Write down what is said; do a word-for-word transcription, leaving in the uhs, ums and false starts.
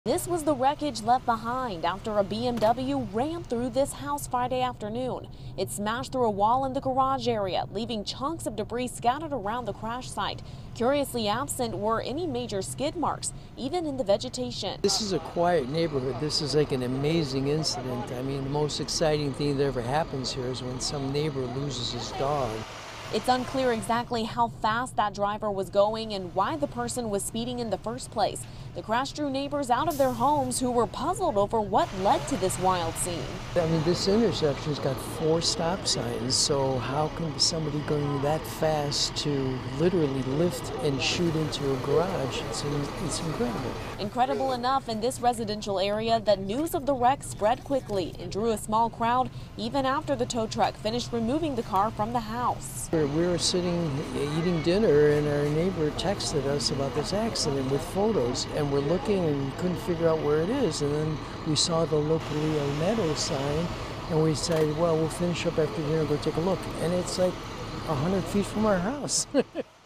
This was the wreckage left behind after a B M W ran through this house Friday afternoon. It smashed through a wall in the garage area, leaving chunks of debris scattered around the crash site. Curiously absent were any major skid marks, even in the vegetation. This is a quiet neighborhood. This is like an amazing incident. I mean, the most exciting thing that ever happens here is when some neighbor loses his dog. It's unclear exactly how fast that driver was going and why the person was speeding in the first place. The crash drew neighbors out of their homes who were puzzled over what led to this wild scene. I mean, this intersection's got four stop signs, so how can somebody going that fast to literally lift and shoot into a garage? It's, it's incredible. Incredible enough in this residential area that news of the wreck spread quickly and drew a small crowd even after the tow truck finished removing the car from the house. We were sitting eating dinner and our neighbor texted us about this accident with photos, and we're looking and couldn't figure out where it is, and then we saw the locally Meadow sign and we decided, well, we'll finish up after dinner and go take a look, and it's like a hundred feet from our house.